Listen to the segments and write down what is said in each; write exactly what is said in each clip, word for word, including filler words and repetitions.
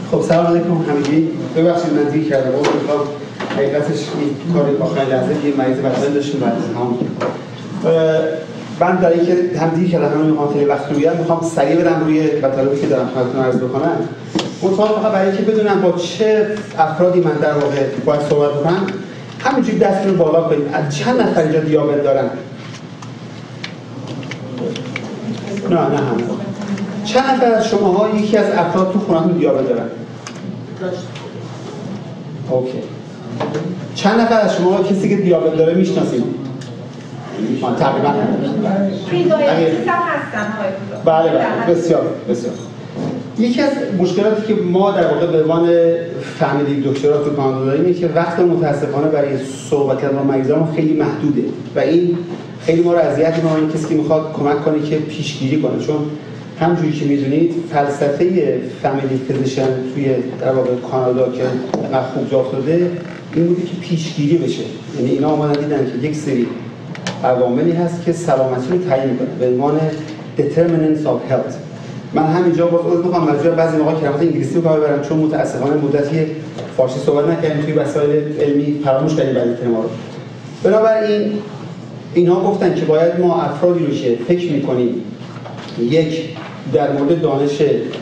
خب سلام علیکم همگی. ببخشید من دیر کردم. اون میخوام حقیقتش این کار آخرین لحظه یه مریض وقتی داشتیم بعد تمام من در اینکه هم دیر کردم هم میخوام خیلی وقت رو بیارم میخوام سریع بدم روی مطالبی که دارم خدمتتون عرض بکنم. منتها فقط برای اینکه بدونم با چه افرادی من در واقع باید صحبت بکنم همینجوری دست رو بالا کنید. از چند نفر اینجا دیابت دارن؟ نه نه همه. چند نفر از شماها یکی از افراد تو خونه‌تون دیابت دارن؟ اوکی. چند نفر از شما کسی که دیابت داره میشناسید؟ من تقریبا توی دایابتیس هم هستن های بله بله بسیار بسیار. یکی از مشکلاتی که ما در واقع به عنوان فامیلی دکترها تو کانادا داریم اینه که وقت متاسفانه برای صحبت کردن با مریضان خیلی محدوده و این خیلی ما رو اذیت می‌کنه. این کسی که میخواد کمک کنه که پیشگیری کنه، چون همونجوری که میدونید فلسفه فامیلی فیزیشن توی در واقع کانادا که انقدر خوب جا افتاده این بوده که پیشگیری بشه. یعنی اینا اومدن دیدن که یک سری عواملی هست که سلامتی رو تعیین می‌کنه به عنوان determinants of health. من همینجا باز عذر می‌خوام مجبور بعضی موقع کلمات انگلیسی رو کار ببرم چون متأسفانه مدتی فارسی صحبت نکردیم توی وسایل علمی فراموش کردیم بعضی کلمات رو. بنابراین اینا گفتن که باید ما افرادی رو که فکر می‌کنیم یک در مورد دانش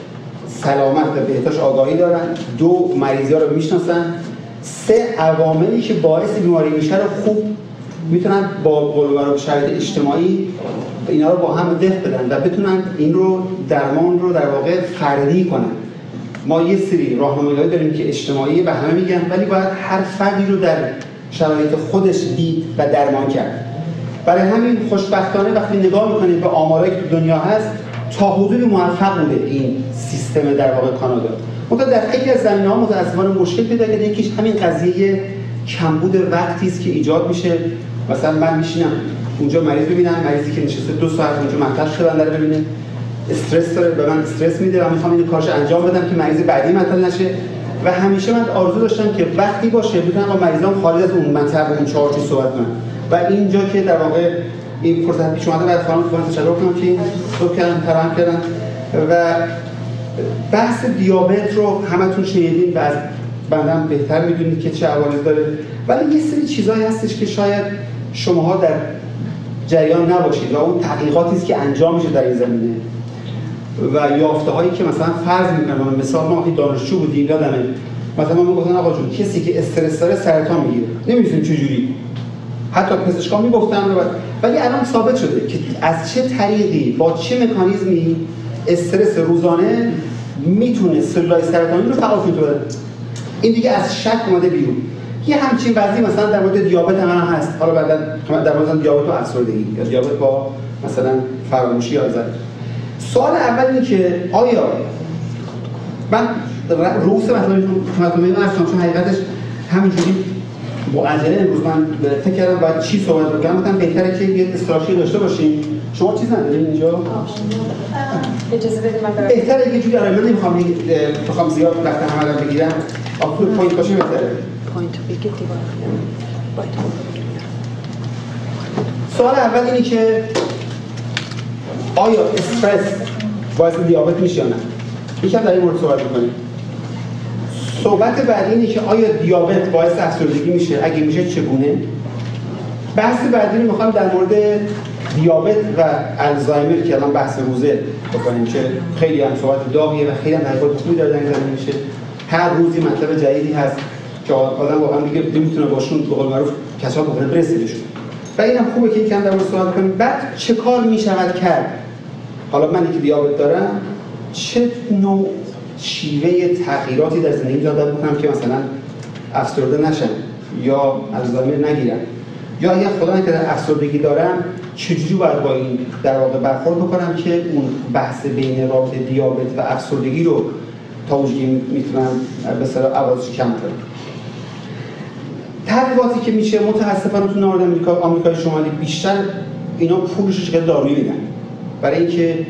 سلامت و بهداشت آگاهی دارن، دو مریضی‌ها رو میشناسن، سه عواملی که باعث بیماری میشه رو خوب میتونن با قلوبر و شرایط اجتماعی اینا رو با هم دفع بدن و بتونن این رو درمان رو در واقع فردی کنن. ما یه سری راهنمایی‌هایی داریم که اجتماعی به همه میگن ولی باید هر فردی رو در شرایط خودش دید و درمان کرد. برای همین خوشبختانه وقتی نگاه میکنید به آمارایی که تو دنیا هست تا حدودی موفق بوده این سیستم در واقع کانادا. منتها در خیلی از زمینه‌ها متأسفانه مشکل پیدا کرده. یکیش همین قضیه کمبود وقتی است که ایجاد میشه. مثلا من میشینم اونجا مریض ببینم، مریضی که نشسته دو ساعت اونجا مطرح شده بنده رو ببینه، استرس داره، به من استرس میده و میخوام این کارش انجام بدم که مریض بعدی مطرح نشه و همیشه من آرزو داشتم که وقتی باشه بتونم با مریضام خارج از اون مطلب اون چارچوب صحبت کنم و اینجا که در واقع این فرصت پیش اومده بعد خانم خانم تشکر کنم که این صحبت کردن ترام کردن و بحث دیابت رو همتون شنیدین و از بندم بهتر میدونید که چه عوارض داره، ولی یه سری چیزایی هستش که شاید شماها در جریان نباشید و اون تحقیقاتی است که انجام میشه در این زمینه و یافته هایی که مثلا فرض میکنم مثال ما وقتی دانشجو بودیم یادمه مثلا ما میگفتن آقا جون کسی که استرس داره سرطان میگیره، نمیدونیم چه جوری، حتی پزشکان میگفتن ولی الان ثابت شده که از چه طریقی با چه مکانیزمی استرس روزانه میتونه سلولای سرطانی رو فعال کنه. این دیگه از شک اومده بیرون. یه همچین وضعی مثلا در مورد دیابت هم هست. حالا بعدا در مورد دیابت و افسردگی یا دیابت با مثلا فراموشی یا آزار. سوال اول اینه که آیا من رؤوس مطالب من اصلا چون حقیقتش همینجوری با عجله امروز من فکر کردم باید چی صحبت بکنم، گفتم بهتره که یه استراتژی داشته باشیم. شما چیز ندارین اینجا؟ اجازه بدید من برم. بهتره یه جوری آره من نمیخوام بخوام زیاد وقت همه رو بگیرم. آخر پوینت باشه بهتره. پوینت بگید دیگه. سوال اول اینه که آیا استرس باعث دیابت میشه یا نه؟ یکم در این مورد صحبت می‌کنیم. صحبت بعدی اینه که آیا دیابت باعث افسردگی میشه؟ اگه میشه چگونه؟ بحث بعدی رو می‌خوام در مورد دیابت و الزایمر که الان بحث روزه بکنیم که خیلی هم صحبت داغیه و خیلی هم حرفات خوبی داره در این زمینه میشه. هر روزی مطلب جدیدی هست که آدم واقعا دیگه نمیتونه باشون به قول معروف کسات بکنه برسیدشون. و اینم خوبه که یکم در مورد صحبت کنیم. بعد چه کار میشود کرد؟ حالا من که دیابت دارم چه نوع شیوه تغییراتی در زندگی دادم بکنم که مثلا افسرده نشم یا الزایمر نگیرم، یا اگر خدا نکرده افسردگی دارم چجوری باید با این در واقع برخورد بکنم که اون بحث بین رابطه دیابت و افسردگی رو تا اونجایی میتونم به اصطلاح عوارضش کم کنم. تحقیقاتی که میشه متاسفانه تو نورد آمریکا آمریکای شمالی بیشتر اینا پولش که دارویی میدن، برای اینکه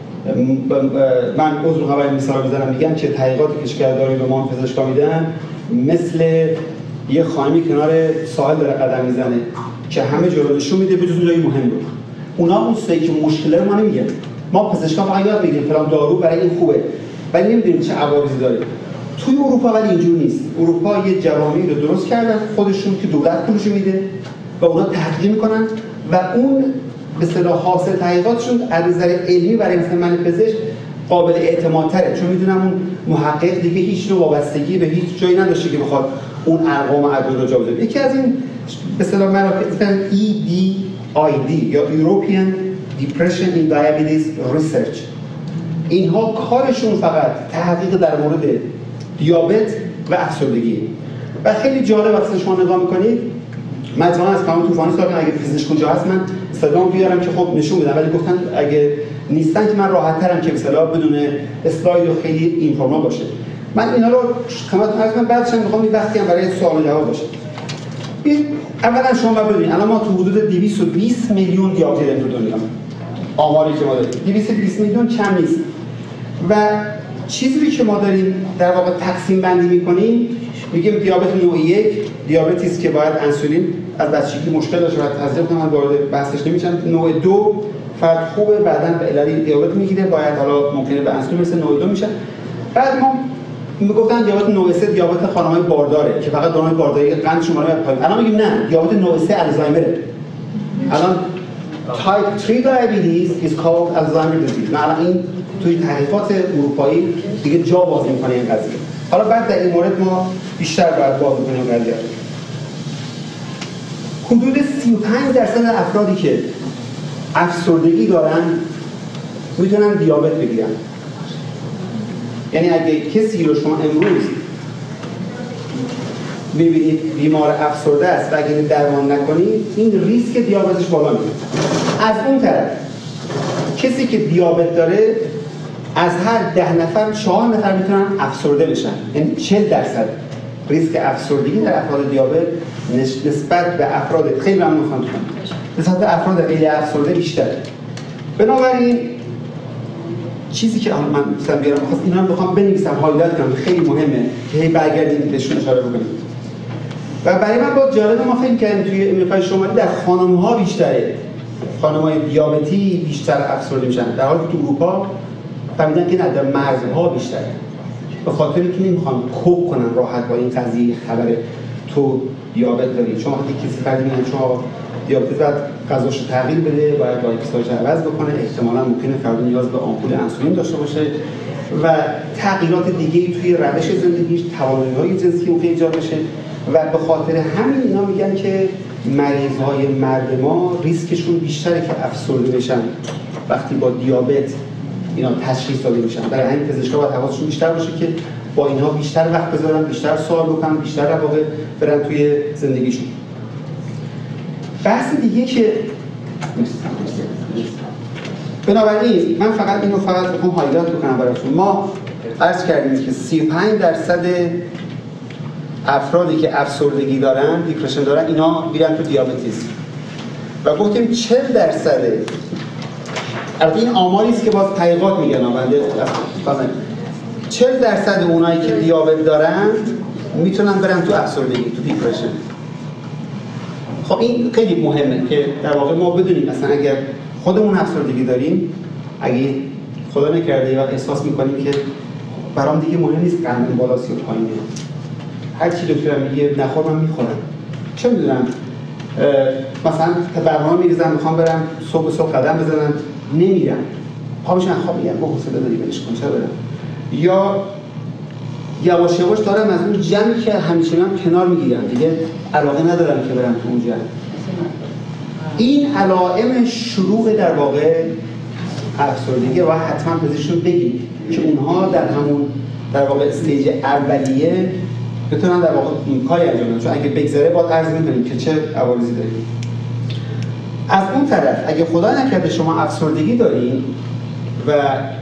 من عضو خبر مثال بزنم میگن که تحقیقاتی که شرکت دارویی به ما پزشکا میدن مثل یه خانمی کنار ساحل داره قدم میزنه که همه جلو نشون میده به جز اون جایی مهم بود. اونا اون سری که مشکل رو ما نمیگن، ما پزشکا فقط یاد میگیم فلان دارو برای این خوبه ولی نمیدونیم چه عوارضی داره. توی اروپا ولی اینجور نیست. اروپا یه جوامعی رو درست کردن خودشون که دولت پولشو میده و اونا تحقیق میکنن و اون به اصطلاح حاصل تحقیقاتشون از نظر علمی برای مثلا من پزشک قابل اعتمادتره، چون میدونم اون محقق دیگه هیچ نوع وابستگی به هیچ جایی نداشته که بخواد اون ارقام و اعداد رو جابجا کنه. یکی از این به اصطلاح مراکز مثلا ای دی آی دی یا European Depression in Diabetes Research، اینها کارشون فقط تحقیق در مورد دیابت و افسردگی و خیلی جالب وقتی شما نگاه میکنید. من اتفاقا از کامل طوفانی سوال اگه پزشک کجا هست من صدام بیارم که خب نشون بدم، ولی گفتن اگه نیستن که من راحت ترم که مثلا بدون اسلاید و خیلی اینفورما باشه. من اینا رو خدمتتون عرض کنم، بعدش هم میخوام این وقتی هم برای سوال و جواب باشه. اولا شما باید بدونید الان ما تو حدود دویست و بیست میلیون دیابتی داریم تو دنیا. آماری که ما داریم دویست و بیست میلیون کم نیست. و چیزی که ما داریم در واقع تقسیم بندی میکنیم، میگیم دیابت نوع یک دیابتی است که باید انسولین از بچگی مشکل داشته و تصدیق کنم، وارد بحثش نمیشم. نوع دو فرد خوبه بعداً به علل دیابت میگیره، باید حالا ممکنه به انسولین مثل نوع دو میشه. بعد ما میگفتن دیابت نوع سه دیابت خانم‌های بارداره که فقط دارای بارداری قند شما رو پایین. الان میگیم نه، دیابت نوع سه الزایمره. الان تایپ سه diabetes is called Alzheimer's disease. نه الان این توی تحقیقات اروپایی دیگه جا باز می‌کنه این قضیه. حالا بعد در این مورد ما بیشتر باید باز کنیم قضیه. حدود سی و پنج درصد افرادی که افسردگی دارن میتونن دیابت بگیرن. یعنی اگه کسی رو شما امروز میبینید بیمار افسرده است و اگه درمان نکنید این ریسک دیابتش بالا میره. از اون طرف کسی که دیابت داره از هر ده نفر چهار نفر میتونن افسرده بشن، یعنی چهل درصد ریسک افسردگی در افراد دیابت نسبت به افراد خیلی ممنون خانم نسبت به افراد غیر افسرده بیشتره. بنابراین چیزی که من مثلا بیارم خواست اینا رو بخوام بنویسم هایلایت کنم خیلی مهمه که هی برگردیم بهشون اشاره بکنیم. و برای من با جالب ما فکر کردیم توی امریکای شمالی در خانم‌ها بیشتره، خانم‌های دیابتی بیشتر افسرده میشن، در حالی که تو اروپا فهمیدن که نه در مردها بیشتره. به خاطر اینکه نمیخوان کوب کنن راحت با این قضیه خبر تو دیابت داری. شما وقتی کسی فردی میگن شما دیابت بعد غذاشو تغییر بده، باید لایفستایلش عوض بکنه، احتمالاً ممکنه فردا نیاز به آمپول انسولین داشته باشه و تغییرات دیگه‌ای توی روش زندگیش، توانایی‌های جنسی ممکن ایجاد بشه و به خاطر همین اینا میگن که مریض‌های مرد ما ریسکشون بیشتره که افسرده بشن وقتی با دیابت اینا تشخیص داده میشن. برای همین پزشکا باید حواسشون بیشتر باشه که با اینها بیشتر وقت بذارن، بیشتر سوال بکنن، بیشتر در واقع برن توی زندگیشون. بحث دیگه که بنابراین من فقط اینو فقط بخوام هایلایت بکنم براتون. ما عرض کردیم که سی و پنج درصد افرادی که افسردگی دارن، دیپرشن دارن، اینا میرن تو دیابتیسم و گفتیم چهل درصد، البته این آماری است که باز تحقیقات میگن بنده چهل درصد اونایی که دیابت دارن میتونن برن تو افسردگی، تو دیپرشن. خب این خیلی مهمه که در واقع ما بدونیم مثلا اگر خودمون افسردگی داریم، اگه خدا نکرده یا احساس میکنیم که برام دیگه مهم نیست قندم بالاست یا پایینه، هر چی دکترم میگه نخور من میخورم، چه میدونم مثلا برنامه میریزم میخوام برم صبح صبح قدم بزنم نمیرم، پا میشن خواب میگم با حوصله داری ولش کن چرا برم، یا یواش یواش دارم از اون جمعی که همیشه من کنار میگیرم، دیگه علاقه ندارم که برم تو اون جمع. این علائم شروع در واقع افسردگی و حتما پزشکشون بگید که اونها در همون در واقع استیج اولیه بتونن در واقع کاری انجام بدن، چون اگه بگذره باید عرض می‌کنیم که چه عوارضی داریم. از اون طرف اگه خدا نکرده شما افسردگی دارین و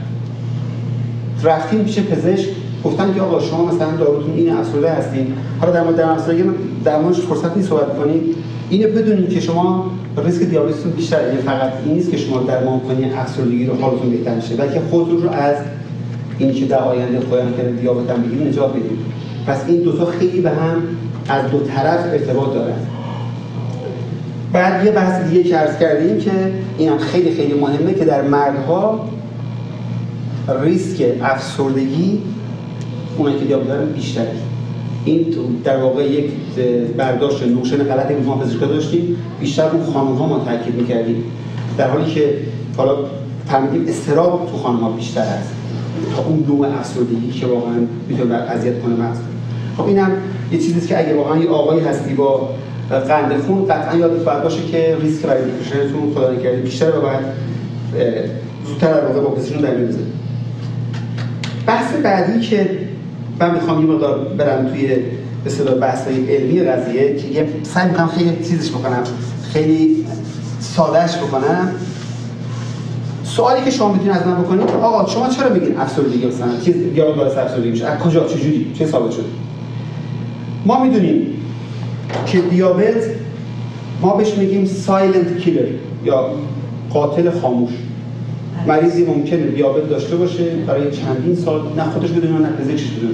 رفتین پیش پزشک گفتن که آقا شما مثلا داروتون اینه افسرده هستین، حالا در مورد درمان افسردگی درمانش فرصت نیست صحبت کنید، اینو بدونید که شما ریسک دیابتتون بیشتره. یعنی فقط این نیست که شما درمان کنید افسردگی رو حالتون بهتر شه، بلکه خودتون رو از این که در آینده خدا نکنه دیابت هم بگیرید نجات بدید. پس این دو تا خیلی به هم از دو طرف ارتباط دارن. بعد یه بحث دیگه که عرض کردیم که اینم خیلی خیلی مهمه که در مردها ریسک افسردگی اونایی که دیابت دارن بیشتره. این در واقع یک برداشت نوشن غلطی بود ما پزشکا داشتیم، بیشتر اون خانم‌ها ما تاکید می‌کردیم، در حالی که حالا فهمیدیم اضطراب تو خانم‌ها بیشتر است تا اون نوع افسردگی که واقعا میتونه اذیت کنه مغز. خب اینم یه چیزیه که اگه واقعا یه آقایی هستی با قند خون قطعا یادت باید باشه که ریسک برای دیپرشنتون خدا نکرده بیشتره و باید زودتر در واقع با پزشکتون درگیر بزنید. بحث بعدی که من میخوام یه مقدار برم توی به اصطلاح بحث‌های علمی قضیه که یه سعی می‌کنم خیلی چیزش بکنم، خیلی سادهش بکنم. سوالی که شما میتونید از من بکنید، آقا شما چرا میگین افسردگی مثلا چیز یا باعث افسردگی میشه؟ از کجا چجوری چه ثابت شده؟ ما میدونیم که دیابت ما بهش میگیم سایلنت کیلر یا قاتل خاموش. مریضی ممکنه دیابت داشته باشه برای چندین سال نه خودش بدونه نه پزشکش بدونه.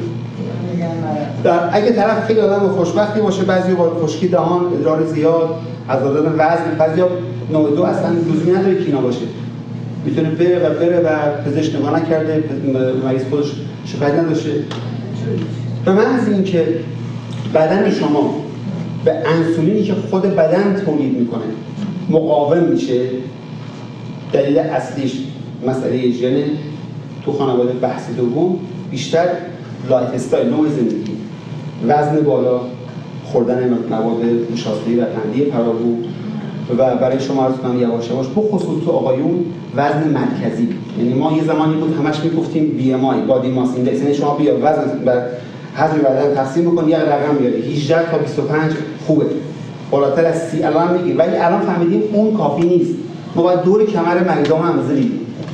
در اگه طرف خیلی آدم خوشبختی باشه، بعضی با خشکی دهان، ادرار زیاد، از دادن وزن، بعضیا نوع دو اصلا لزومی نداره که اینا باشه. میتونه بره و بره و پزشک نگاه نکرده، مریض خودش شکایت نداشته. به محض اینکه بدن شما به انسولینی که خود بدن تولید میکنه مقاوم میشه، دلیل اصلیش مسئله ژن تو خانواده بحث دوم، بیشتر لایف استایل، نوع زندگی، وزن بالا، خوردن مواد مشاسته‌ای و قندی پراگو و برای شما عرض کنم یواش یواش بخصوص تو آقایون وزن مرکزی. یعنی ما یه زمانی بود همش میگفتیم بی ام آی بادی ماس ایندکس، یعنی شما بیا وزن بر حجم بدن تقسیم بکن یه رقم بیاری، هجده تا بیست و پنج خوبه، بالاتر از سی الان میگیم، ولی الان فهمیدیم اون کافی نیست. ما باید دور کمر مریضامون هم بزنیم.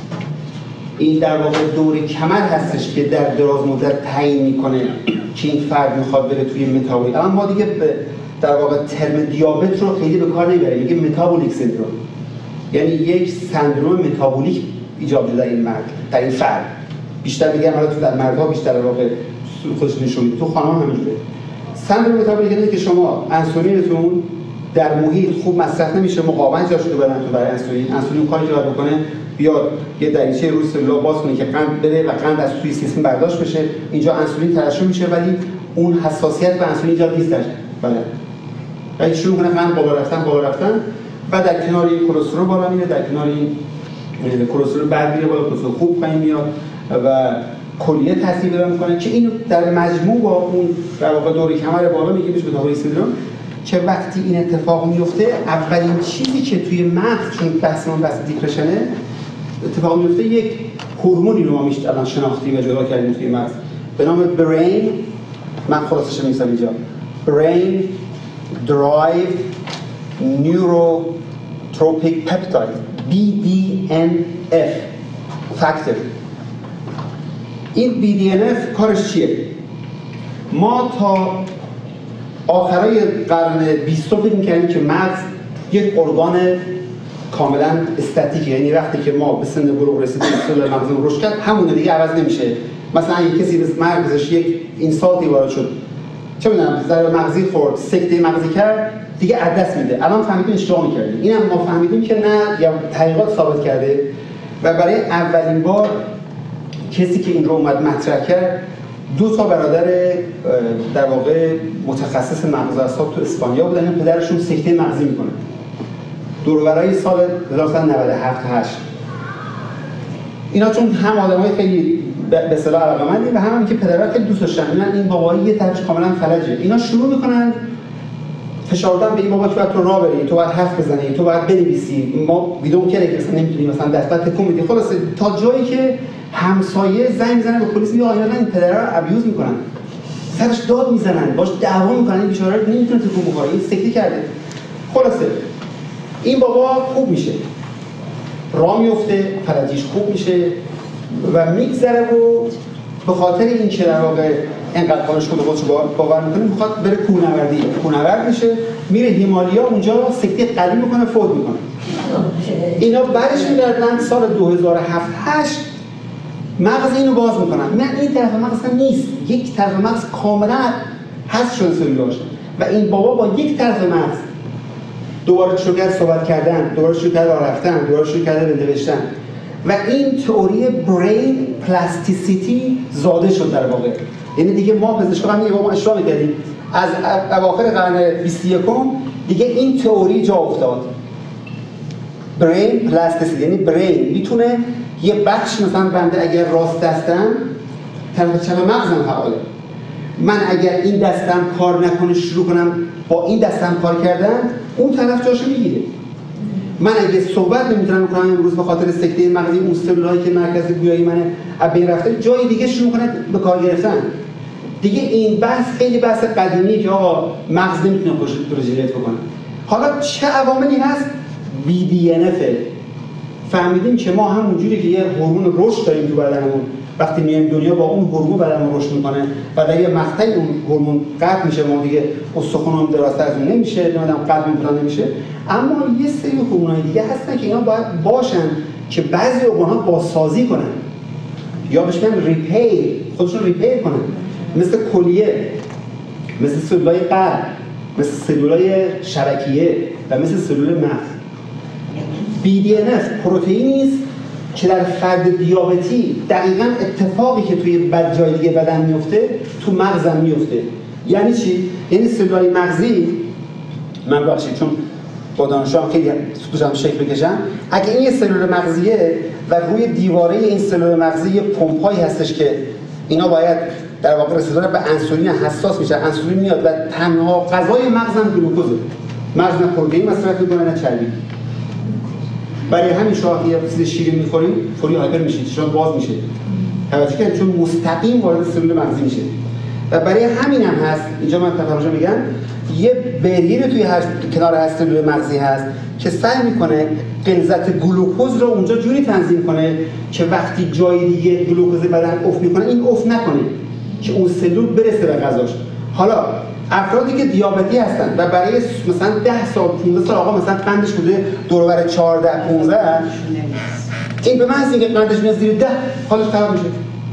این در واقع دور کمر هستش که در دراز مدت تعیین میکنه که این فرد میخواد بره توی متابولیک. الان ما دیگه در واقع ترم دیابت رو خیلی به کار نمیبریم، میگه متابولیک سندروم، یعنی یک سندروم متابولیک ایجاد شده در این مرد، در این فرد. بیشتر میگم حالا تو در مردها بیشتر در واقع خودش نشون میده، تو خانم‌ها همینجوره. سندروم متابولیک یعنی که شما انسولینتون در محیط خوب مصرف نمیشه، مقاومت ایجاد شده بدن تو برای انسولین. انسولین کاری که باید بکنه بیاد یه دریچه روی سلول باز کنه که قند بده و قند از توی سیستم برداشت بشه، اینجا انسولین ترشح میشه ولی اون حساسیت به انسولین ایجاد نیست. بله ولی شروع کنه قند بالا رفتن بالا رفتن و در کنار این کلسترول بالا میره، در کنار این کلسترول بد میره بالا، کلسترول خوب پایین میاد و کلیه تاثیر پیدا میکنه که اینو در مجموع با اون در واقع دور کمر بالا میگه بهش متابولیک سندروم. که وقتی این اتفاق میفته اولین چیزی که توی مغز، چون بحثمون بحث دیپرشنه، اتفاق میفته یک هورمونی رو ما میشه الان شناختی و جدا کردیم توی مغز به نام برین، من خلاصش می‌نویسم اینجا، برین درایو نیوروتروپیک پپتاید بی دی ان اف فاکتور. این بی دی ان اف کارش چیه؟ ما تا آخرای قرن بیستم فکر می‌کردیم که مغز یک ارگان کاملا استاتیکه، یعنی وقتی که ما به سن بلوغ رسیدیم سلول مغزمون رشد کرد همون دیگه عوض نمیشه. مثلا اگه کسی به مغزش یک اینسالتی وارد شد، چه می‌دونم ضربه مغزی خورد، سکته مغزی کرد، دیگه از دست میده. الان فهمیدیم اشتباه می‌کردیم. اینم ما فهمیدیم که نه، یا تحقیقات ثابت کرده و برای اولین بار کسی که این رو اومد مطرح کرد دو تا برادر در واقع متخصص مغز اعصاب تو اسپانیا بودن، پدرشون سکته مغزی میکنه. دور و برای سال هزار و نهصد و نود و هفت هشت. اینا چون هم آدمای خیلی به اصطلاح علاقه‌مندی و هم, هم که پدرها خیلی دوست داشتن، اینا این بابایی یه طرفش کاملا فلجه. اینا شروع میکنن فشار دادن به این بابا که باید تو راه بری، تو باید حرف بزنی، تو باید بنویسی، ما ویدیو که مثلا نمیتونی مثلا دست بعد تکون بدی. خلاص تا جایی که همسایه زنگ میزنه به پلیس، میگه آقا اینا این پدرها رو ابیوز میکنن، سرش داد میزنن، باش دعوا میکنن، این بیچاره رو نمیتونه تکون بخوره، این سکته کرده. خلاصه این بابا خوب میشه، راه میفته، فلجیش خوب میشه و میگذره و به خاطر این که در واقع اینقدر کارش خود خودش باور میکنه میخواد بره کوهنوردی، کوهنورد میشه، میره هیمالیا، اونجا سکته قلبی میکنه، فوت میکنه. اینا بعدش میگردن سال دو هزار و هفت هشت مغز اینو باز میکنن. نه این طرف مغز هم نیست، یک طرف مغز کاملا حذف شده سلولاش و این بابا با یک طرف مغز دوباره شروع کرد صحبت کردن، دوباره شروع کرد راه رفتن، دوباره شروع کرد به نوشتن و این تئوری برین پلاستیسیتی زاده شد در واقع. یعنی دیگه ما پزشکان هم ما اشاره می‌کردیم از اواخر قرن بیست و یکم دیگه این تئوری جا افتاد. برین پلاستیسیتی یعنی برین میتونه یه بخش مثلا بنده اگر راست دستم طرف چپ مغزم فعاله، من اگر این دستم کار نکنه شروع کنم با این دستم کار کردن اون طرف جاشو میگیره. من اگه صحبت نمیتونم بکنم امروز به خاطر سکته مغزی اون سلولایی که مرکز گویایی من از بین رفته جای دیگه شروع کنه به کار گرفتن. دیگه این بحث خیلی بحث قدیمیه که آقا مغز نمیتونه خودش رو رژنریت بکنه. حالا چه عواملی هست؟ بی دی ان اف. فهمیدیم که ما همونجوری که یه هورمون رشد داریم تو بدنمون، وقتی میایم دنیا با اون هورمون بدنمون رشد میکنه و در یه مقطعی اون هورمون قطع میشه، ما دیگه استخوانمون درازتر از اون نمیشه، نمیدونم قلبمون پلان نمیشه. اما یه سری هورمونای دیگه هستن که اینا باید باشن که بعضی ارگان‌ها بازسازی کنن یا بهش میگن ریپیر، خودشون ریپیر کنن، مثل کلیه، مثل سلولای قلب، مثل سلولای شبکیه و مثل سلول مغز. بی دی ان اف پروتئینی است که در فرد دیابتی دقیقاً اتفاقی که توی بد جای دیگه بدن میفته تو مغزم میفته. یعنی چی؟ یعنی سلولای مغزی، من بخشید چون با دانشجوام خیلی دوستم شکل بکشم، اگه این یه سلول مغزیه و روی دیواره این سلول مغزی یه پمپایی هستش که اینا باید در واقع رسیدن به انسولین حساس میشه، انسولین میاد و تنها غذای مغزم گلوکوزه. مغز نه پروتئین مصرف میکنه نه چربی. برای همین شما یه چیز شیرین می‌خورید، فوری هایپر میشید، چشم باز میشه. توجه کنید چون مستقیم وارد سلول مغزی میشه. و برای همین هم هست، اینجا من تفاوتش میگم، یه بریری توی هر کنار هر سلول مغزی هست که سعی میکنه غلظت گلوکوز رو اونجا جوری تنظیم کنه که وقتی جای دیگه گلوکوز بدن افت میکنه این افت نکنه که اون سلول برسه به غذاش. حالا افرادی که دیابتی هستن و برای مثلا ده سال پانزده سال آقا مثلا قندش بوده دور و بر چهارده پانزده، این به محض اینکه قندش میاد زیر ده حالش خراب میشه،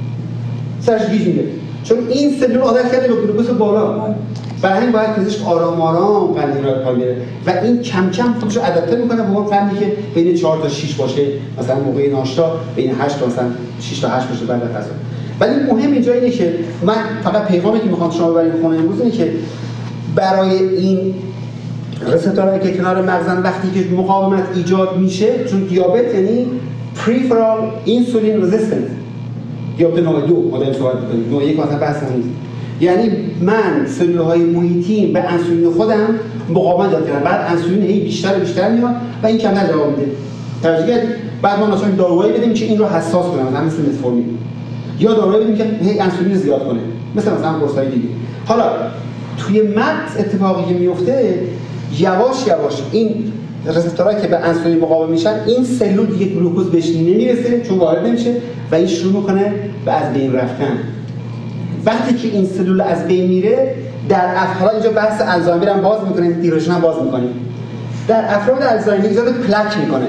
سرش گیج میگه، چون این سلول عادت کرده به گلوکوز بالا. برای همین باید پزشک آرام آرام قند اینا رو کامیره و این کم کم خودش رو ادپته میکنه به اون قندی که بین چهار تا شش باشه، مثلا موقع ناشتا بین هشت تا مثلا شش تا هشت باشه بعد از غذا. ولی مهم اینجا اینه که من فقط پیغامی که میخوام شما ببرید خونه امروز اینه که برای این رسپتورهایی که کنار مغزن وقتی که مقاومت ایجاد میشه، چون دیابت یعنی peripheral insulin resistant، دیابت نوع دو مدل صحبت می‌کنیم، نوع یک مثلا بحث نیست. یعنی من سلول‌های محیطیم به انسولین خودم مقاومت ایجاد کردم، بعد انسولین هی بیشتر و بیشتر میاد و این کمتر جواب میده. توجه کردید؟ بعد ما مثلا داروهایی بدیم که این رو حساس کنه، مثلا مثل متفورمین، یا داروهایی بدیم که هی انسولین زیاد کنه، مثل مثلا قرص‌های دیگه. حالا توی مغز اتفاقی که میفته، یواش یواش این رسپتورهایی که به انسولین مقاوم میشن، این سلول دیگه گلوکوز بهش نمیرسه چون وارد نمیشه و این شروع میکنه به از بین رفتن. وقتی که این سلول از بین میره، در افراد اینجا بحث الزایمر هم باز میکنیم، دیروشن هم باز میکنیم. در افراد الزایمر ایجاد پلک میکنه.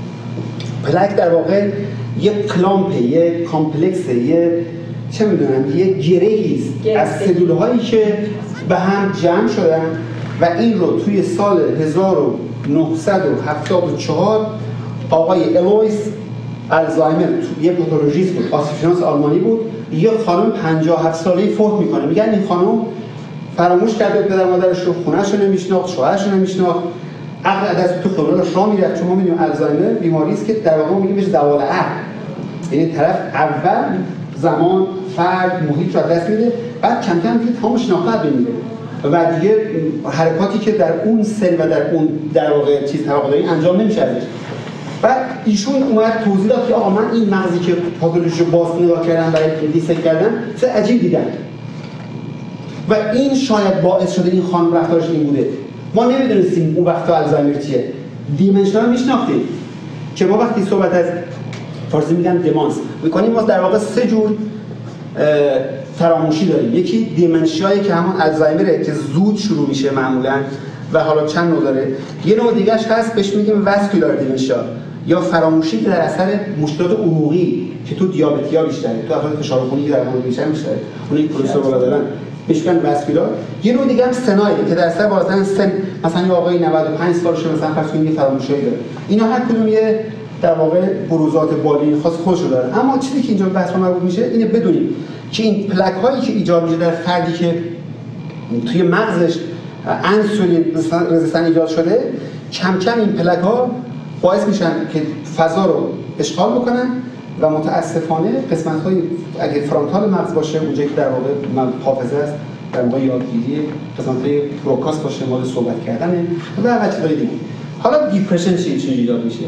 پلک در واقع یه کلامپه، یه کامپلکسه، یه چه میدونم، یه گره‌ای از سلول‌هایی که به هم جمع شدن و این رو توی سال هزار و نهصد و هفتاد و چهار آقای الویس الزایمر، یه پاتولوژیست بود، آسیفینانس آلمانی بود، یه خانم پنجاه و هفت ساله‌ای فوت میکنه. میگن این خانم فراموش کرده پدر مادرش رو، خونه‌ش رو نمیشناخت، شوهرش رو نمیشناخت، عقل از تو خیابون راه میرفت. چون ما میدونیم الزایمر بیماری است که در واقع میگیم بهش زوال عقل، یعنی طرف اول زمان فرد محیط رو دست میده، بعد کم کم دیگه تمام شناخت میگیره و دیگه حرکاتی که در اون سن و در اون در واقع چیز توقعی انجام نمیشه ازش. بعد ایشون اومد توضیح داد که آقا من این مغزی که پاتولوژی رو باز نگاه کردم برای دیسک کردم چه عجیب دیدم و این شاید باعث شده این خانم رفتارش این بوده. ما نمیدونستیم اون وقت الزایمر چیه، دیمنشیا رو میشناختیم که ما وقتی صحبت از فارسی میگن دمانس میکنیم، ما در واقع سه جور فراموشی داریم. یکی دیمنشیایی که همون الزایمره که زود شروع میشه معمولا و حالا چند نوع داره. یه نوع دیگه‌اش هست بهش میگیم واسکولار دیمنشیا یا فراموشی که در اثر مشکلات عروقی که تو دیابتی‌ها بیشتره، تو افراد فشار خونی که در حال بیشتر بیشتره، اونایی که کلسترول بالا دارن بهش میگن واسکولار. یه نوع دیگه هم سنایل که در اثر بالاتر سن، مثلا یه آقای نود و پنج سالشه مثلا فرض کنید فراموشی داره. اینا هر کدوم یه در واقع بروزات بالین خاص خودشو داره. اما چیزی که اینجا بحث مربوط میشه اینه بدونیم که این پلک هایی که ایجاد میشه در فردی که توی مغزش انسولین رزिस्टنس ایجاد شده، کم کم این پلک ها باعث میشن که فضا رو اشغال بکنن و متاسفانه قسمت های اگه فرانتال مغز باشه اونجایی که در واقع حافظه است، در واقع یادگیری، قسمت های بروکاس باشه مال صحبت کردنه و و چیزای دیگه. حالا دیپرشن چی چی ایجاد میشه؟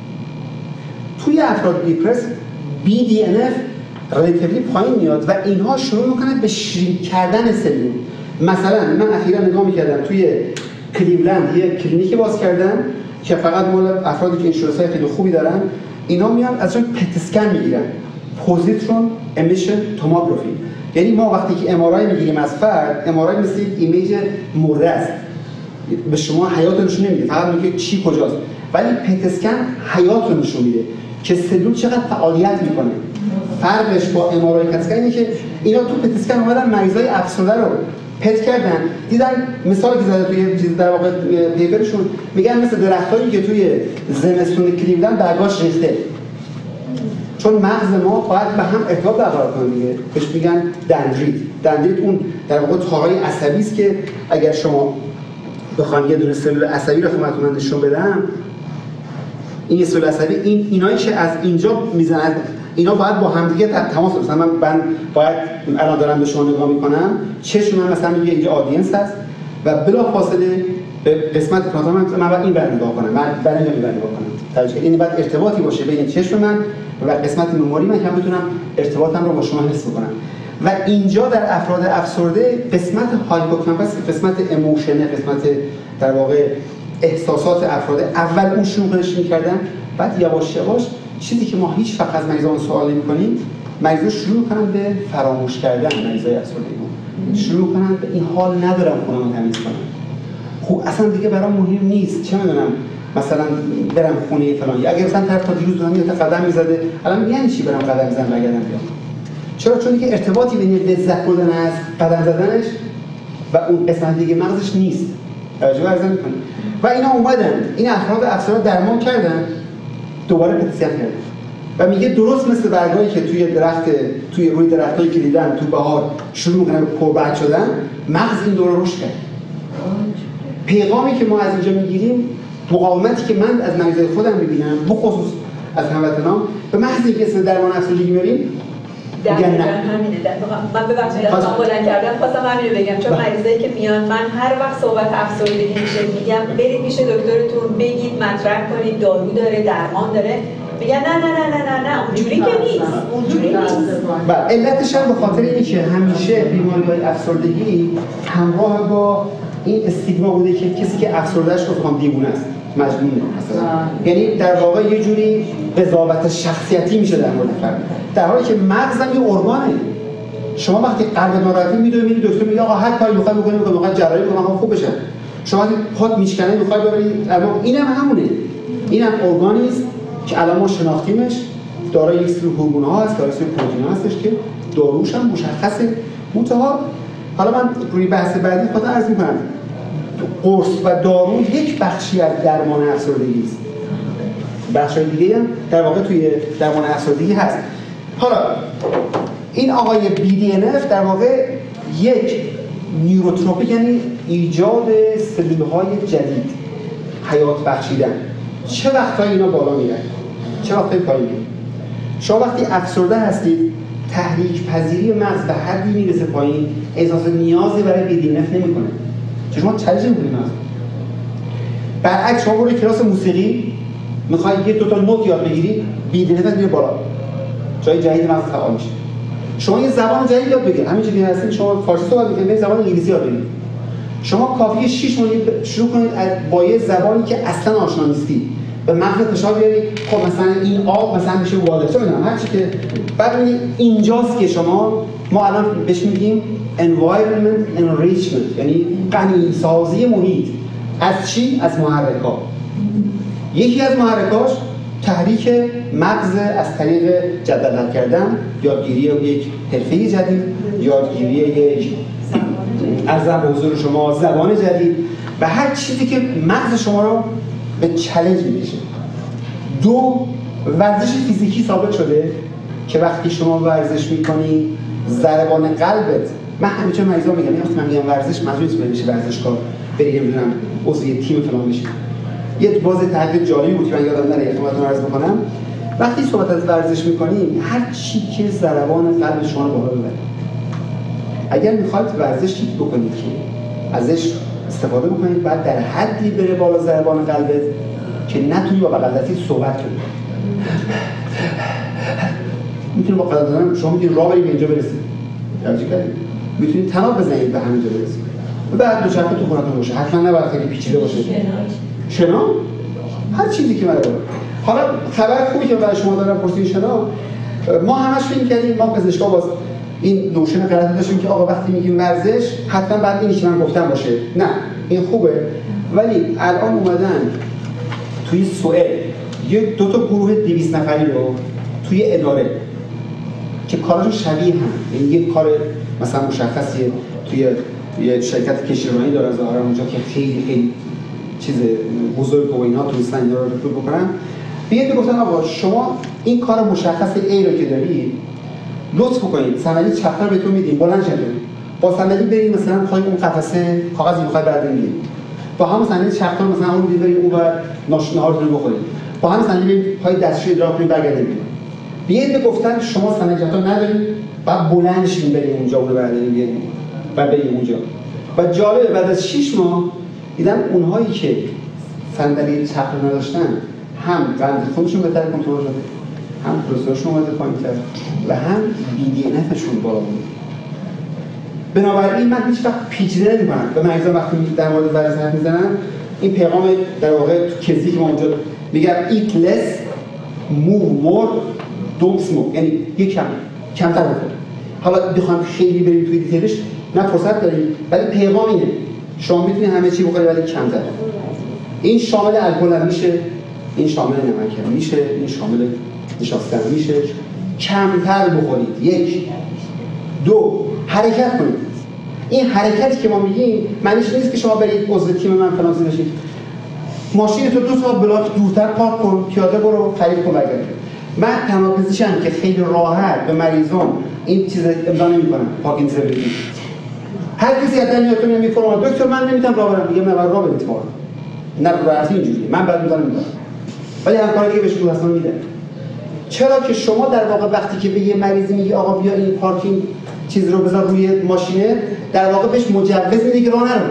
توی افراد دیپرس بی دی ان اف ریلیتیولی پایین میاد و اینها شروع میکنن به شیرین کردن سلول. مثلا من اخیرا نگاه میکردم توی کلیولند یه کلینیکی باز کردن که فقط مال افرادی که اینشورنس‌های خیلی خوبی دارن، اینا میان ازشون پت اسکن میگیرن، پوزیترون امیشن توموگرافی. یعنی ما وقتی که ام آر آی میگیریم از فرد، ام آر آی مثل یک ایمیج مرده است، به شما حیات رو نشون نمیده، فقط میگه چی کجاست، ولی پت اسکن حیات رو نشون میده که سلول چقدر فعالیت میکنه. فرقش با ام آر آی کت اسکن اینه که اینا تو پت اسکن اومدن مریضای افسرده رو پت کردن، دیدن مثال که زده توی چیز در واقع پیپرشون میگن مثل درختایی که توی زمستون کلیولند برگاش ریخته، چون مغز ما باید به هم ارتباط برقرار کنه دیگه، بهش میگن دندریت. دندریت اون در واقع تارای عصبی است که اگر شما بخوام یه دونه سلول عصبی رو خدمتتون نشون بدم، این سلول عصبی این اینایی که از اینجا میزنن اینا باید با هم دیگه در تماس باشن. من من باید الان دارم به شما نگاه میکنم، چشم من مثلا میگه اینجا آدینس هست و بلافاصله به قسمت فرانتال من باید این ور نگاه کنم، من برای اینجا نگاه کنم. توجه این باید ارتباطی باشه بین چشم من و قسمت مموری من که بتونم ارتباطم رو با شما حس کنم. و اینجا در افراد افسرده قسمت هایپوکامپس، قسمت ایموشن، قسمت در واقع احساسات افراد اول اون شروعش می‌کردن، بعد یواش یواش چیزی که ما هیچ وقت از مریضان سوال نمی‌کنیم، مریضا شروع کنن به فراموش کردن. مریضای افسردگی شروع کنن به این حال ندارم خودم تمیز کنم، خب اصلا دیگه برام مهم نیست، چه می‌دونم مثلا برم خونه فلانی، اگه مثلا طرف تا دیروز دادم یه قدم می‌زده الان یعنی چی برم قدم بزنم برگردم بیام؟ چرا؟ چون که ارتباطی بین لذت بردن از قدم زدنش و اون قسمت دیگه مغزش نیست. توجه ورزن می‌کنید. و اینا اومدن این افراد افسرده درمان کردن، دوباره پتسکن کردن و میگه درست مثل برگایی که توی درخت توی روی درختایی که دیدن تو بهار شروع می‌کنن به پربرگ شدن، مغز این دوره رشد کرد. پیغامی که ما از اینجا میگیریم، مقاومتی که من از مریضای خودم میبینم بخصوص از هموطنان، به محض اینکه اسم درمان افسردگی میاریم دقیقاً همینه. من ببخشید دستم بلند کردم، خواستم همین رو بگم، چون مریضایی که میان من هر وقت صحبت افسردگی میشه میگم برید پیش دکترتون بگید، مطرح کنید، دارو داره، درمان داره، میگن نه نه نه نه نه نه اونجوری که نیست، اونجوری نیست. و علتش هم به خاطر اینه که همیشه بیماری‌های افسردگی همراه با این استیگما بوده که کسی که افسرده‌اش رو فهم دیوونه است، مجنونه مثلا. یعنی در واقع یه جوری قضاوت شخصیتی میشه در مورد فرد، در حالی که مغز هم یه ارگانه. شما وقتی قلب ناراحتی میدونی میری دکتر میگه آقا هر کاری میخوای بکنی بکن، میخوای جراحی کنی آقا خوب بشه. شما وقتی پات میشکنه میخوای ببری، اما اینم همونه، اینم ارگانی است که الان ما شناختیمش، دارای یک سری هورمون‌ها هست، دارای سری پروتئین هستش که داروش هم مشخصه. منتها حالا من روی بحث بعدی خودم عرض می‌کنم، قرص و دارو یک بخشی از درمان افسردگی است. بخش‌های دیگه هم در واقع توی درمان افسردگی هست. حالا این آقای بی دی ان اف در واقع یک نیوروتروپیک، یعنی ایجاد سلول‌های جدید، حیات بخشیدن. چه وقتایی اینا بالا میرن؟ چه وقتایی پایین میرن؟ شما وقتی افسرده هستید، تحریک پذیری مغز به حدی میرسه پایین، احساس نیازی برای بی دی ان اف نمی‌کنه. چون شما چالش نمی‌کنید مغز. برعکس شما برو کلاس موسیقی می‌خوای یه دو تا نوت یاد بگیری، بی دی ان اف میره بالا. جای جدید مغز فعال میشه. شما یه زبان جدید یاد بگیرید، همین که هستین شما فارسی صحبت می‌کنید، زبان انگلیسی یاد بگیرید. شما کافیه شش ماه شروع کنید با یه زبانی که اصلا آشنا نیستی، به مغز فشار بیاری، خب مثلا این آب مثلا میشه وادر، چه می‌دونم هر چی که بعد ببینید اینجاست که شما ما الان بهش میگیم environment enrichment، یعنی غنی سازی محیط. از چی؟ از محرک‌ها. یکی از محرکاش تحریک مغز از طریق جدول حل کردن، یادگیری یک حرفه جدید، یادگیری یک ارزم به حضور شما زبان جدید و هر چیزی که مغز شما رو به چالش میکشه. دو ورزش فیزیکی ثابت شده که وقتی شما ورزش میکنی ضربان قلبت، من همیشه مریضا میگم این وقتی من میگم ورزش منظور نیست بشه ورزشکار بری نمیدونم عضو تیم فلان بشی. یه باز تحقیق جالبی بود که من یادم نره خدمتتون عرض بکنم. وقتی صحبت از ورزش میکنیم هر چی که ضربان قلب شما رو بالا ببره، اگر میخواید ورزشی بکنید که ازش استفاده بکنید بعد در حدی بره بالا ضربان قلبت که نتونی با بغلتی صحبت کنی. میتونید با قدم زدن شما میتونید راه برید به اینجا برسید. توجه کردید؟ میتونید تناب بزنید به همینجا برسید. بعد دوچرخه تو خونتون باشه. حتما نباید خیلی پیچیده باشه. شنا؟ هر چیزی که مرا. حالا خبر خوبی که برای شما دارم پرسید شنا. ما همش فکر کردیم ما پزشکا باز این نوشن غلط داشتیم که آقا وقتی میگیم ورزش حتما بعد اینی که من گفتم باشه. نه، این خوبه. ولی الان اومدن توی سوئد یه دو تا گروه دویست نفری رو توی اداره که کاراشون شبیه هم، یعنی یک کار مثلا مشخصیه توی یه شرکت کشتیرانی دارن ظاهرا اونجا که خیلی خیلی چیز بزرگ و اینا توریستن اینا رو رکروت بکنن. بیاید گفتن آقا شما این کار مشخص A رو که دارید لطف کنید صندلی چپ رو بهتون میدیم بلند شید با صندلی برید مثلا پای اون قفسه کاغذی میخواید بردارید با هم صندلی چپ رو مثلا اون برید اون ور ناشناهارتون رو بخورید با هم صندلی پای دستشوی درا کنید برگردید. بیاید گفتن شما صندلی چپ ندارید بعد بلند شید برید اونجا اون رو بردارید بیارید و برید اونجا. و جالبه بعد از شش ماه دیدم اونهایی که صندلی چپ رو نداشتن هم قند خونشون بهتر کنترل شده، هم کلسترولشون اومده پایین‌تر و هم بی دی ان افشون بالا بود. بنابراین من هیچ وقت پیچیده نمی‌کنم به مریضا وقتی در مورد ورزش حرف میزنم. این پیغام در واقع تو کسی که ما اونجا میگم eat less move more don't smoke، یعنی یک کم کمتر بخور. حالا بخوام خیلی بریم توی دیتیلش نه فرصت داریم، ولی پیغام اینه شما میتونید همه چی بخورید ولی کمتر. این شامل الکل هم میشه، این شامل نمک هم میشه، این شامل نشاستن میشه. کمتر بخورید. یک. دو، حرکت کنید. این حرکتی که ما میگیم معنیش نیست که شما برید عضو تیم من فلان بشید. ماشین تو دو تا بلاک دورتر پارک کن، پیاده برو، خرید کن برگرد. من تنها کسیشم که خیلی راحت به مریضان این چیز امضا نمی‌کنم، پارکینگ سرویس. هر کسی از دنیاتون میفرماد دکتر من نمیتونم راه برم، میگم نه راه برید فورا. نه راحتی اینجوریه. من بعد میذارم میذارم. ولی همکار دیگه بهش اصلا میده. چرا که شما در واقع وقتی که به یه مریضی میگی آقا بیا این پارکینگ چیز رو بذار روی ماشینه، در واقع بهش مجوز میدی که راه نره.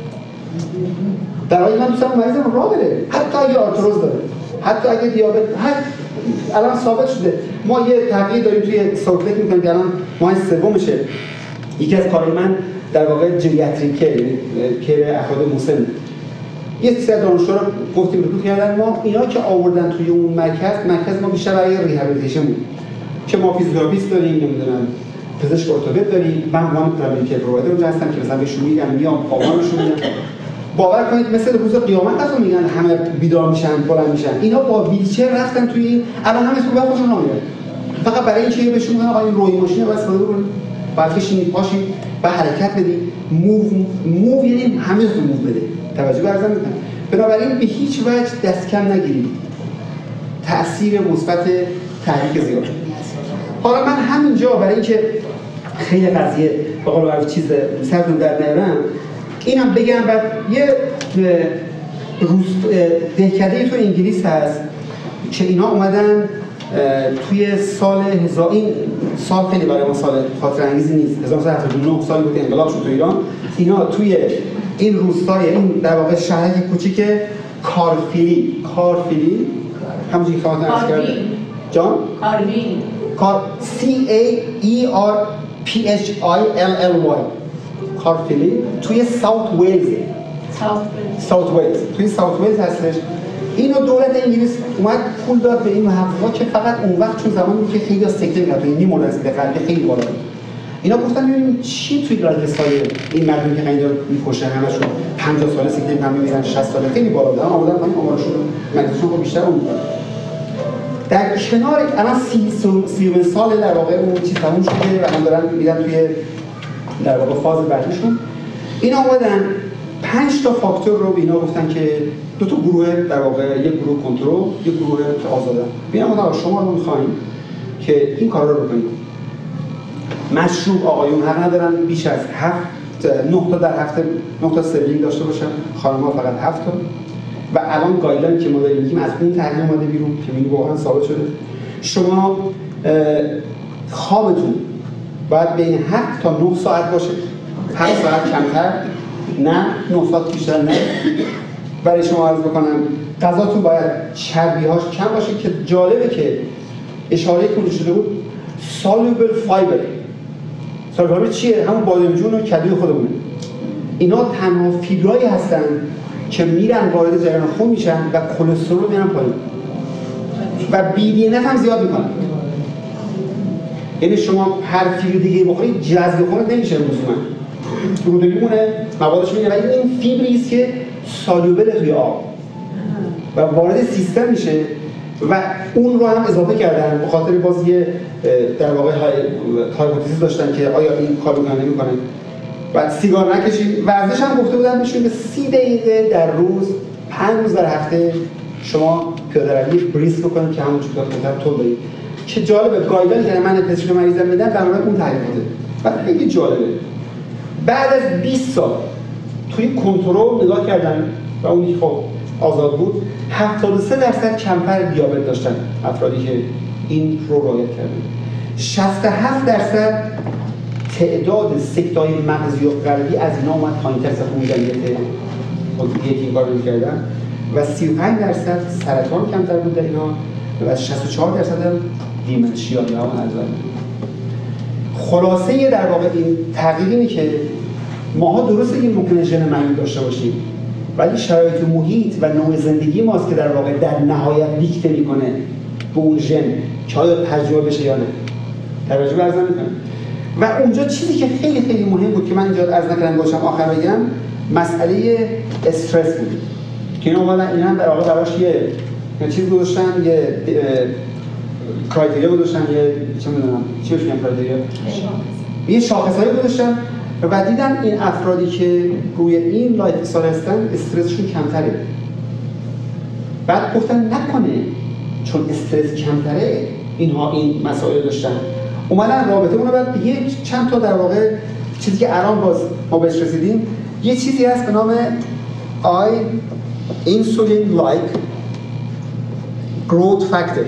در واقع من دوستم مریضم راه بره، حتی اگه آرتروز داره، حتی اگه دیابت، هر الان ثابت شده. ما یه تغییر داریم توی سوکلت میکنیم که الان ماه سومشه. یکی از کارهای من در واقع جریاتریکه، یعنی کیر افراد مسن. یه سری دانشجو رو گفتیم رکروت کردن ما، اینا که آوردن توی اون مرکز، مرکز ما بیشتر برای ریهابیلیتیشن بود. که ما فیزیوتراپیست داریم، نمیدونم پزشک ارتوپد داریم، من وان پرایمری کیر پرووایدر اونجا هستم که مثلا بهشون میگم میام پاوانشون میدم. باور کنید مثل روز قیامت اصلا میگن همه بیدار میشن، بلند میشن. اینا با ویلچر رفتن توی الان همه تو وقت خوشون نمیاد. فقط برای اینکه بهشون میگن آقا این روی ماشین واسه استفاده کنید. بعد بشینید پاشید، بعد حرکت بدید. موو موو یعنی همه رو موو بده. توجه برزن میکنم. بنابراین به هیچ وجه دست کم نگیرید. تأثیر مثبت تحریک زیاد. حالا من همینجا برای اینکه خیلی قضیه به قول معروف چیز سرتون در نیارم، اینم بگم. بعد یه روز دهکده تو انگلیس هست که اینا اومدن توی سال هزار، این سال خیلی برای ما سال خاطر انگیزی نیست، هزار و نهصد و هفتاد و نه سالی بود انقلاب شد تو ایران. اینا توی این روستای این در واقع شهر کوچیک کارفیلی، کارفیلی همونجوری که خاطر عرض کردم جان کارفیلی کار C A E R P H I L L Y کارفیلی توی ساوت ویلز ساوت ویلز توی ساوت ویلز هستش. اینو دولت انگلیس اومد پول داد به این محققا که فقط اون وقت چون زمانی بود که خیلی سکته می‌کرد توی نیم مورد قلبی خیلی بالا بود. اینا گفتن ببینیم چی توی گلادستای این مردمی که قیندار می‌کشه همشون پنجاه ساله سکته می‌کنن می‌میرن شصت ساله خیلی بالا بودن آمدن پایین آمارشون مریضشون خب بیشتر اون در کنار الان سی سال در واقع اون چیز تموم شده و هم دارن میرن توی در واقع فاز بعدیشون. اینا اومدن پنج تا فاکتور رو به اینا گفتن که دو تا گروه در واقع، یک گروه کنترل، یک گروه که آزادن. ببینم آقا شما رو می‌خواید که این کارا رو بکنید. مشروب آقایون حق ندارن بیش از هفت نه تا در هفته نه تا سرلینگ داشته باشن، خانم‌ها فقط هفت تا. و الان گایدلاین که ما داریم میگیم از اون تحقیق اومده بیرون که این واقعا ثابت شده. شما خوابتون باید بین هفت تا نه ساعت باشه. هر ساعت کمتر نه، نه ساعت بیشتر نه. برای شما عرض بکنم غذاتون باید چربی‌هاش کم باشه که جالبه که اشاره کنده شده بود soluble fiber. soluble چیه؟ همون بادمجون و کدوی خودمونه. اینا تنها فیبرایی هستن که میرن وارد جریان خون میشن و کلسترول رو میارن پایین و بی دی ان اف هم زیاد میکنن. یعنی شما هر فیبر دیگه بخورید جذب خونت نمیشه لزوما. روده میمونه، موادش میره و این فیبری است که سالوبل توی آب و وارد سیستم میشه و اون رو هم اضافه کردن به خاطر باز یه در واقع هایپوتزیس داشتن که آیا این کارو میکنه نمیکنه. بعد سیگار نکشید. ورزش هم گفته بودن بهشون که سی دقیقه در روز پنج روز در هفته شما پیاده روی بریسک بکنید که همون چیزا رو طول بدید. چه جالبه گایدلاینی که من پزشک مریضم میدم در مورد اون تعریف بوده. بعد خیلی جالبه. بعد از بیست سال توی کنترل نگاه کردن و اونی که خب آزاد بود هفتاد و سه درصد کمتر دیابت داشتن افرادی که این رو رعایت کردن. شصت و هفت درصد تعداد سکته‌های مغزی و قلبی از اینا اومد پایین‌تر از اون جمعیت خودی که این کار رو کردن و سی و پنج درصد سرطان کمتر بود در اینا و شصت و چهار درصد هم دیمنشیا یا آلزایمر. خلاصه در واقع این تغییر اینه که ماها درسته که ممکنه ژن معیوب داشته باشیم ولی شرایط محیط و نوع زندگی ماست که در واقع در نهایت دیکته میکنه به اون ژن که آیا تجربه بشه یا نه. توجه برزن میکنه. و اونجا چیزی که خیلی خیلی مهم بود که من اینجا عرض نکردم باشم آخر بگم مسئله استرس بود که این اومدن این هم در واقع براش یه چیز گذاشتن، یه کرایتریا گذاشتن، یه چه میدونم چی بهش میگن کرایتریا، یه شاخصایی گذاشتن و دیدن این افرادی که روی این لایف استایل هستن استرسشون کمتره. بعد گفتن نکنه چون استرس کمتره اینها این مسائل داشتن. اومدن رابطه اون رو بعد یه چند تا در واقع چیزی که الان باز ما بهش رسیدیم، یه چیزی هست به نام I insulin like growth factor.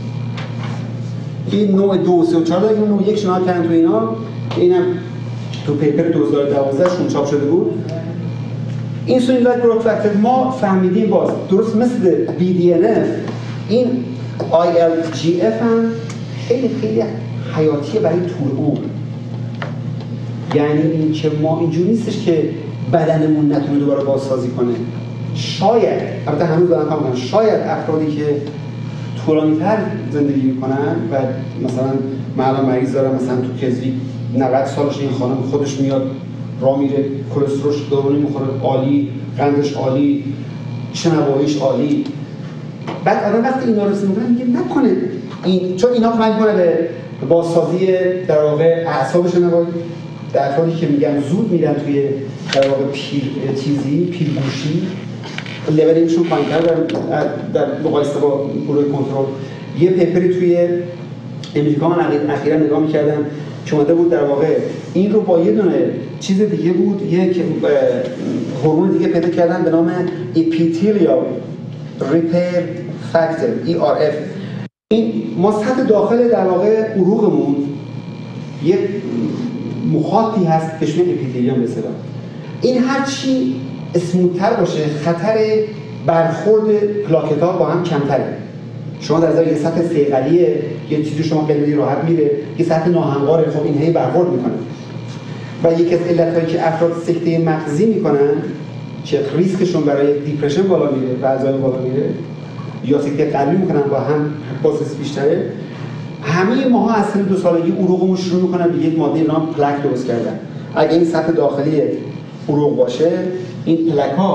این نوع دو سه و چهار داره، این نوع یک شما کردن تو اینا، اینم تو پیپر دو هزار و دوازده شون چاپ شده بود. insulin like growth factor ما فهمیدیم باز درست مثل بی دی ان اف این آی ال جی اف هم خیلی خیلی حیاتیه برای طول عمر. یعنی این که ما اینجوری نیستش که بدنمون نتونه دوباره بازسازی کنه. شاید البته هنوز دارن کار میکنن، شاید افرادی که طولانی‌تر زندگی میکنن و مثلا من الان مریض دارم مثلا تو کزویک نود سالش، این خانم خودش میاد راه میره، کلسترولش دورونی میخوره عالی، قندش عالی، شنواییش عالی. بعد آدم وقتی اینا رو رسید میکنه میگه نکنه این، چون اینا کمک میکنه به بازسازی در واقع اعصاب شنوایی. در افرادی که میگن زود میرن توی در واقع پیر چیزی پیرگوشی لولشون پایین‌تر در در مقایسه با گروه کنترل. یه پیپری توی امریکا من اخیراً نگاه می‌کردم که اومده بود در واقع این رو با یه دونه چیز دیگه بود، یک هورمون دیگه پیدا کردن به نام اپیتلیال ریپیر فاکتور ای آر اف. این ما سطح داخل در واقع عروقمون یک مخاطی هست که اسمش اپیتلیوم به اصطلاح. این هر چی اسموتر باشه خطر برخورد پلاکت‌ها با هم کمتره. شما در ازای یه سطح صیقلیه یه چیزی شما خیلی راحت میره، یه سطح ناهمواره خب این هی برخورد میکنه. و یکی از علتایی که افراد سکته مغزی میکنن که ریسکشون برای دیپرشن بالا میره و عذاب بالا میره یا سکته قلبی میکنن با هم بازرس بیشتره، همه ماها از سن دو سالگی عروقمون شروع میکنن به یک ماده نام پلاک درست کردن. اگه این سطح داخلی عروق باشه این پلاک ها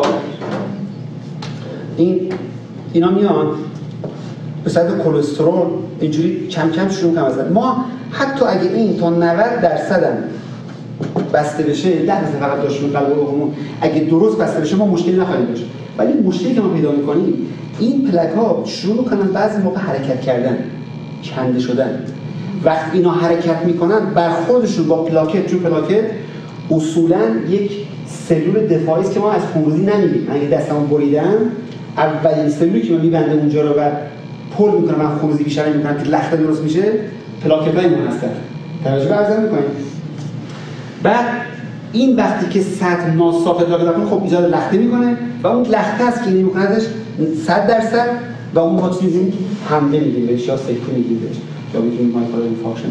این اینا میان به سطح کلسترول اینجوری کم کم شروع میکنن. ما حتی اگه این تا نود درصد هم بسته بشه ده درصد فقط داشتون قلب و عروقمون اگه درست بسته بشه ما مشکلی نخواهیم داشت. ولی مشکلی که ما پیدا می‌کنیم این پلاک ها شروع می‌کنن بعضی موقع حرکت کردن، کنده شدن. وقتی اینا حرکت می‌کنن برخوردشون با پلاکت چون پلاکت اصولاً یک سلول دفاعی است که ما از خونریزی نمی‌بینیم. اگه دستمو بریدم اولین سلولی که من می‌بندم اونجا رو و پل می‌کنم من خونریزی بیشتر نمی‌کنم که لخته درست میشه پلاکت‌هایمون هستن. توجه به می‌کنید؟ بعد این وقتی که سطح ناصاف پلاکت کنه خب ایجاد لخته می‌کنه و اون لخته است که نمی‌کندش صد درصد و اون ما چیزی می‌گیم حمله می‌گیم بهش یا سکته می‌گیم بهش یا می‌گیم مایکرو اینفارکشن.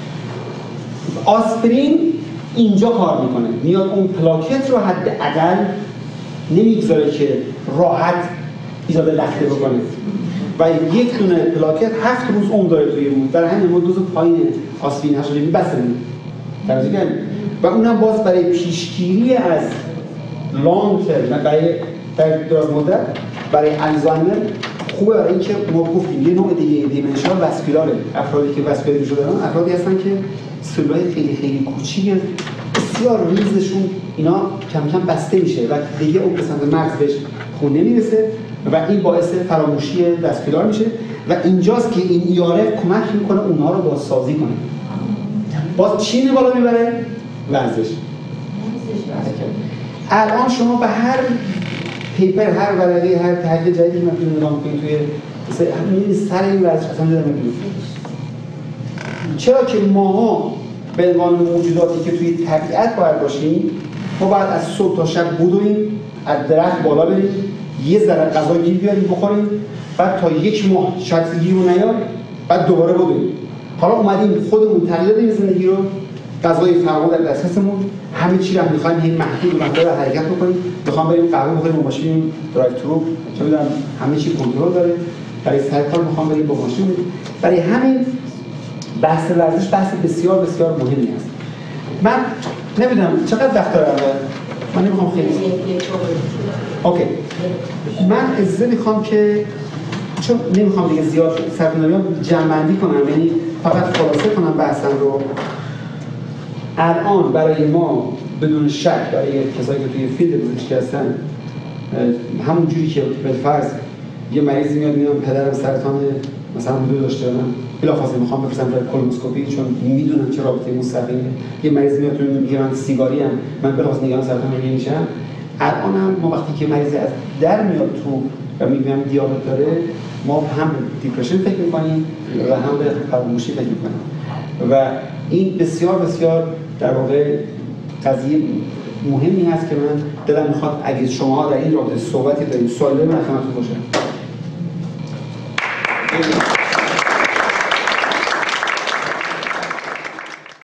آسپرین اینجا کار می‌کنه، میاد اون پلاکت رو حداقل نمی‌گذاره که راحت ایجاد لخته بکنه و یک دونه پلاکت هفت روز عمر داره توی مون. در همین مدت دوز پایین آسپرین هاش رو می‌بسه. توجه کنید و اونم باز برای پیشگیری از لانگ ترم برای در دراز مدت برای الزایمر خوبه، برای اینکه ما گفتیم یه نوع دیگه دیمنشنال واسکولاره. افرادی که واسکولاری شده دارن افرادی هستن که سلولای خیلی خیلی کوچیک بسیار ریزشون اینا کم کم بسته میشه و دیگه اون قسمت مغز بهش خون نمیرسه و این باعث فراموشی واسکولار میشه و اینجاست که این ایاره کمک میکنه اونها رو بازسازی کنه. باز چی بالا میبره؟ ورزش. الان شما به هر پیپر، هر ورقه، هر تحقیق جدیدی که میتونید نگاه کنید توی مثلا همین سر این ورزش اصلا نمی‌بینید. چرا که ما به عنوان موجوداتی که توی طبیعت باید باشیم، ما باید از صبح تا شب بدویم، از درخت بالا بریم، یه ذره غذا گیر بیاریم بخوریم، بعد تا یک ماه شاید گیرمون نیاد، بعد دوباره بدویم. حالا اومدیم خودمون تغییر دادیم زندگی رو، غذای فراوان در دسترسمون، همه چی رو می‌خوایم این محدود و محدود حرکت بکنیم، می‌خوام بریم قهوه بخوریم با ماشین درایو ترو، چه می‌دونم همه چی کنترل داره، برای سر کار می‌خوام بریم با ماشین. برای همین بحث ورزش بحث بسیار بسیار مهمی است. من نمی‌دونم چقدر وقت دارم، من نمی‌خوام خیلی اوکی. من اجازه می‌خوام که چون نمی‌خوام دیگه زیاد سرنوشت جمع‌بندی کنم، یعنی فقط خلاصه کنم بحثم رو. الان برای ما بدون شک برای کسایی که توی فیلد پزشکی هستن همون جوری که بالفرض یه مریضی میاد میگم پدرم سرطان مثلا بوده داشته من بلافاصله میخوام بفرستم برای کولونوسکوپی چون میدونم چه رابطه مستقیمه. یه مریض میاد میگه من سیگاری ام، من بلافاصله نگران سرطان رو میشم. الانم ما وقتی که مریض از در میاد تو و میگم دیابت داره، ما هم دیپرشن فکر می‌کنیم و هم به فراموشی فکر می‌کنیم و این بسیار بسیار در واقع قضیه مهمی هست که من دلم میخواد اگه شما در این رابطه صحبتی دارید سوالی من خدمتتون باشه.